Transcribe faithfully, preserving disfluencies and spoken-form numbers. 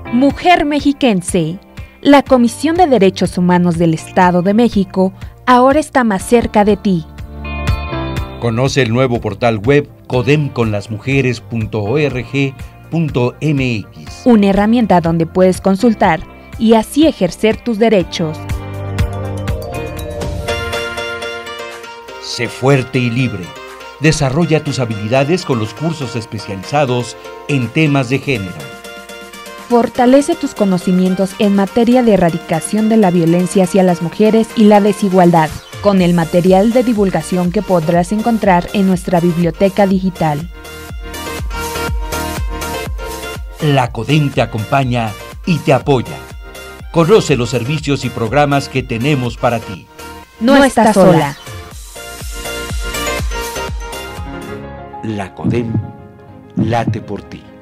Mujer mexiquense. La Comisión de Derechos Humanos del Estado de México ahora está más cerca de ti. Conoce el nuevo portal web codem con las mujeres punto org punto m x. Una herramienta donde puedes consultar y así ejercer tus derechos. Sé fuerte y libre. Desarrolla tus habilidades con los cursos especializados en temas de género. Fortalece tus conocimientos en materia de erradicación de la violencia hacia las mujeres y la desigualdad, con el material de divulgación que podrás encontrar en nuestra biblioteca digital. La CODEM te acompaña y te apoya. Conoce los servicios y programas que tenemos para ti. No, no estás sola. La CODEM late por ti.